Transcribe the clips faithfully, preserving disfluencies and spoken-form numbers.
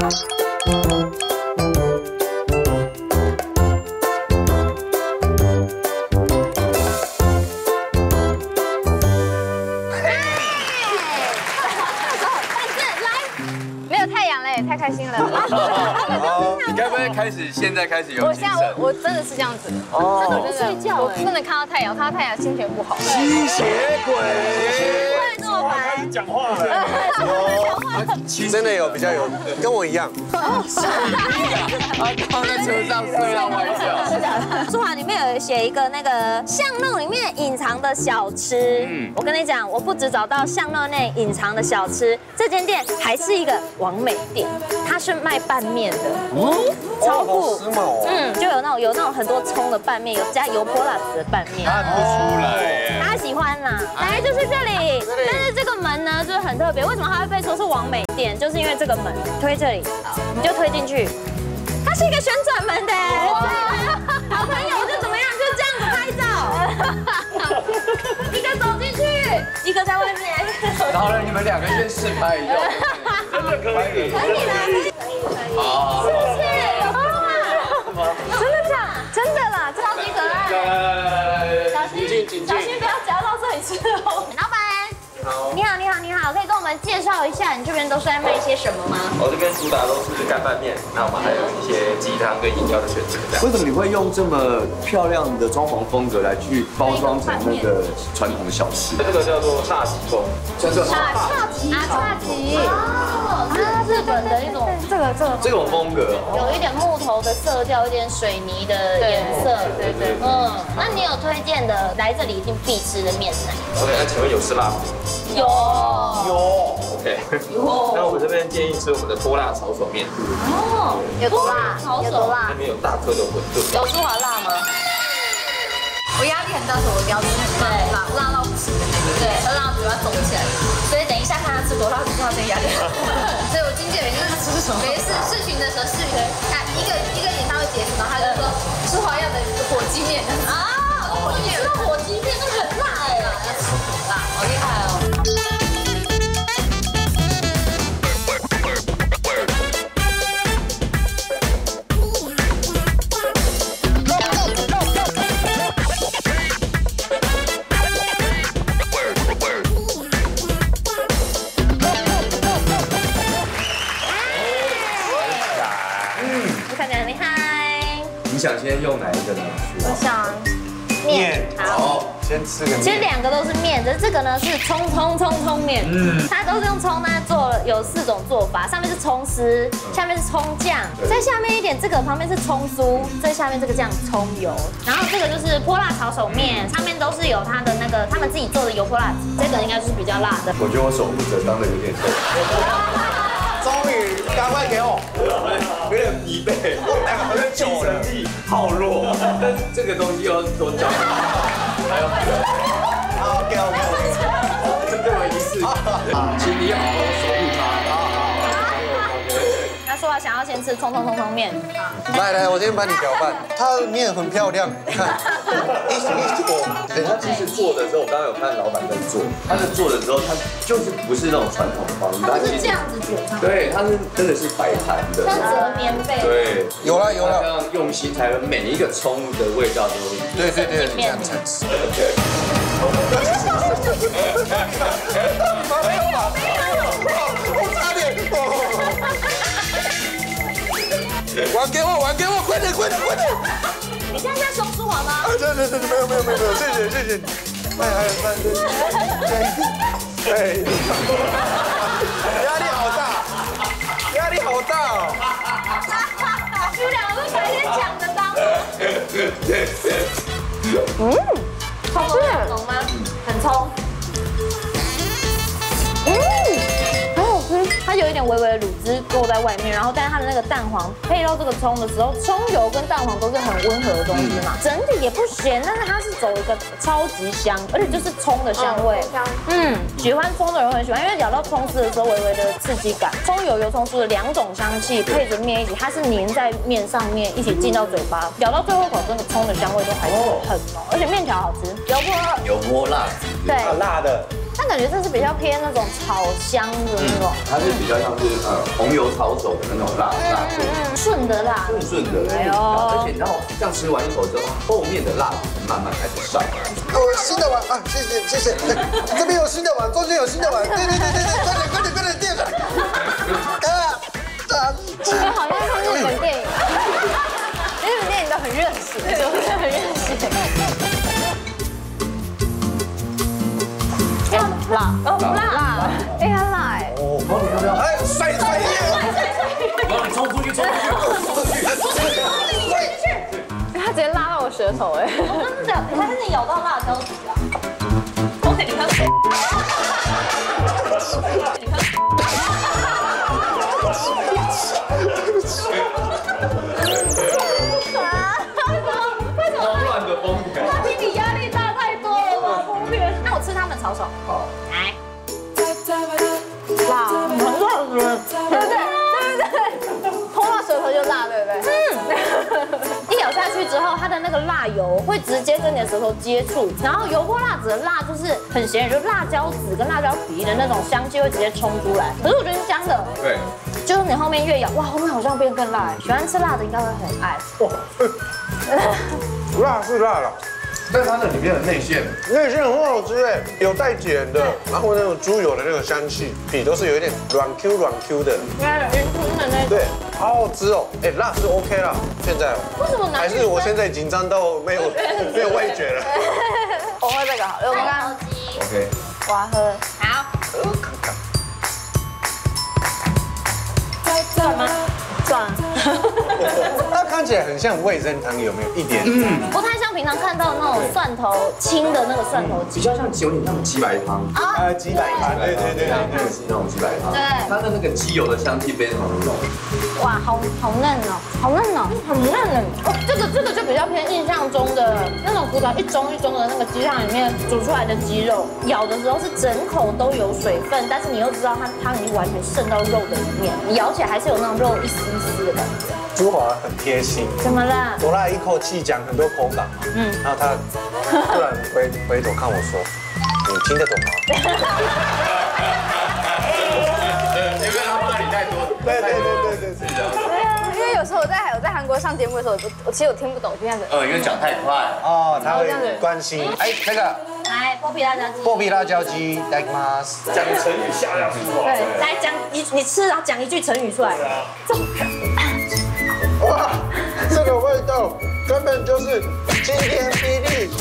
太开心了！ 你该不会开始现在开始有我现在精神？ 我我真的是这样子， 哦， 真的睡觉，我真的看到太阳，看到太阳心情不好。 吸血鬼， 会这么白？ 讲话了， 真的有比较有，跟我一样。 他刚在车上睡到歪掉。 书法里面有写一个那个巷弄里面隐藏的小吃。嗯，我跟你讲，我不只找到巷弄内隐藏的小吃，这间店还是一个网美店，它是卖拌面的。哦，超酷。 时髦哦。 嗯，就有那种有那种很多葱的拌面，有加油泼辣子的拌面。 看不出来耶。 大家喜欢啦，大概就是这里。但是这个门呢，就是很特别，为什么它会被说是网美店？就是因为这个门推这里，你就推进去，它是一个旋转门的。好朋友就怎么样，就这样子拍照。一个走进去，一个在外面。 好了，你们两个先试拍一下。 真的可以， 可以啦，可以，可以，可以。 好， 是不是？有啊，真的假？真的啦，超级可爱。 来来来来来， 小心，小心不要夹到这里去哦。老板。你好，你好，你好，可以跟我们介绍一下你这边都是在卖些什么吗？ 我这边主打都是干拌面，那我们还有一些鸡汤跟饮料的选择。 为什么你会用这么漂亮的装潢风格来去包装成那个传统的小吃？ 这个叫做侘寂风，叫做啊，侘寂，啊，侘寂，哦，它是日本的一种，这个这个这种风格， 有一点木头的色调，一点水泥的颜色，对对，嗯，那你有推荐的来这里一定必吃的面哪？ OK，那请问有吃辣吗？ 有有 OK，那我们这边建议吃我们的泼辣炒手面， 哦，有多辣？有多辣里？面有大颗的馄饨。 有舒华辣吗？ 我压力很大，所以我腰真的很辣，辣辣到不行的那种，对，要让嘴巴肿起来。 所以等一下看他吃多辣，知道这个压力。 所以我经纪人就是吃什么，没事试群的时候试群，看一个一个演唱会结束，然后他就说吃花样的火鸡面啊， 火鸡面，吃到火鸡面那很辣哎， 要吃很辣，好厉害哦。 你想先用哪一个呢？ 我想面，好， 先吃个面。 其实两个都是面，只是这个呢是葱葱葱葱面，嗯，它都是用葱呢做了有四种做法，上面是葱丝，下面是葱酱，在下面一点这个旁边是葱酥，在下面这个酱葱油，然后这个就是泼辣炒手面，上面都是有它的那个他们自己做的油泼辣子，这个应该就是比较辣的。 我觉得我手扶者当的有点痛。 终于，赶快给我， 有点疲惫，我的精神力好弱，但是这个东西要多教。还有， 好 ，OK OK， 这对我仪式，请你好好守护它。 他说他想要先吃葱葱葱葱面， 来来，我先帮你搅拌。它的面很漂亮，看，一一坨。 对，他其实做的时候，我刚刚有看老板在做，他在做的时候，他就是不是那种传统的方式，他是这样子卷上， 对，他是真的是摆盘的， 像折棉被。 对， 有了有了， 这样用心才能每一个葱的味道都。 对对对，这样才吃。没有吧？没有，我差点。还给我，还给我，快点快点快点！ 你现在在凶舒华吗？ 啊，对对对，没有没有没有没有，谢谢谢谢。哎哎哎，哎，压力好大，压力好大哦。 你们两个都白天抢着当。嗯，好吃，浓吗？很葱。嗯，很好吃。它有一点微微的卤汁勾在外面，然后但是它的那个蛋黄配到这个葱的时候，葱油跟蛋黄都是很温和的东西嘛，整体也不咸，但是它是走一个超级香，而且就是葱的香味。嗯，喜欢葱的人会很喜欢，因为咬到葱丝的时候微微的刺激感，葱油油葱酥的两种香气配着面一起，它是粘在面上面一起进到嘴巴，咬到最后口，那个葱的香味都还是很浓，而且面条好吃，油泼油泼辣子， 对， 辣的。 但感觉这是比较偏那种炒香的那种， 它是比较像是呃红油炒手的那种辣辣度， 顺的辣， 顺顺的。 哎呦而且然后这样吃完一口之后，后面的辣慢慢开始上来。 哦，新的碗啊，谢谢谢谢，这边有新的碗，中间有新的碗，对对对对对，快点快点快点垫上。啊啊！ 我们好像看日本电影，日本电影都很热血，就是很热血。要辣哦辣，哎呀辣哎！ 哦，帮你要不要？哎，甩甩耶！ 然后你冲出去，冲出去，冲出去！ 他直接拉到我舌头哎！ 真的，他真的咬到辣椒底啊！我给你看。你看。为什么乱的风点？ 他比你压力大太多了吧？风片。那我吃他们炒手。 好。 来。辣，很辣的，对不对？对不对？ 碰到舌头就辣，对不对？ 嗯。一咬下去之后，它的那个辣油会直接跟你的舌头接触，然后油泼辣子的辣就是很咸，就辣椒籽跟辣椒皮的那种香气会直接冲出来。可是我觉得是香的。 对。 就是你后面越咬，哇，后面好像变更辣。喜欢吃辣的应该会很爱。 哇，辣是辣了。 但它那里面的内馅， 内馅很好吃哎，有带碱的，然后那种猪油的那个香气，皮都是有一点软 Q 软 Q 的， 云吞的那种。 对，好好吃哦。哎，辣是 OK 啦，现在为什么男还是我现在紧张到没有没有味觉了。 我喝这个好了，我们刚刚 OK， 我要喝。 好， 看看。 算吗？ 算了。 它看起来很像味噌汤，有没有一点？ 嗯，不太像平常看到那种蒜头青的那个蒜头鸡。 比较像有点像鸡白汤。 呃，鸡白汤，对对对对， 是那种鸡白汤。 对它的那个鸡油的香气非常的浓。 哇，好好嫩哦，好嫩哦，很嫩的。哦，这个这个就比较偏印象中的那种古早一盅一盅的那个鸡汤里面煮出来的鸡肉，咬的时候是整口都有水分，但是你又知道它汤已经完全渗到肉的里面，你咬起来还是有那种肉一丝一丝的感觉。 朱华很贴心， 怎么了？ 朵拉一口气讲很多口感嘛，嗯，然后他突然回回头看我说：“你听得懂吗？” 因为他骂你太多。 对对对对对，是的。 对啊，因为有时候我在我在韩国上节目的时候，我我其实我听不懂这样子。 呃，因为讲太快。 哦，他会关心。哎，那个来，剥皮辣椒鸡。 剥皮辣椒鸡，いただきます。 讲成语下下去哇。 对，来讲你你吃，然后讲一句成语出来。 哇，这个味道根本就是晴天霹雳。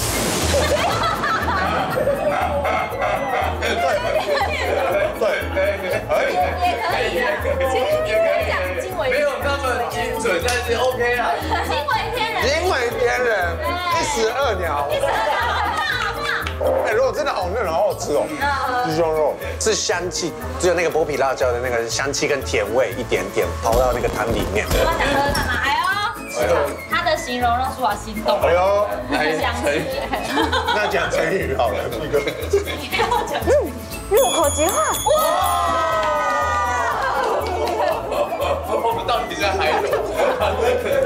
对对，可以。 也可以啊，其实你可以讲惊为没有那么精准，但是 OK 啦。 惊为天人， 惊为天人，一石二鸟。 一石二鸟，好棒好棒。 哎，肉真的好嫩，好好吃哦。鸡胸肉是香气，只有那个剥皮辣椒的那个香气跟甜味一点点跑到那个汤里面。 我想喝喝看吗？哎呦，他的形容让舒华心动。 哎呦， 想吃。 那讲成语好了，一个。 你不要讲。嗯， 入口即化。 我们到底在嗨什么？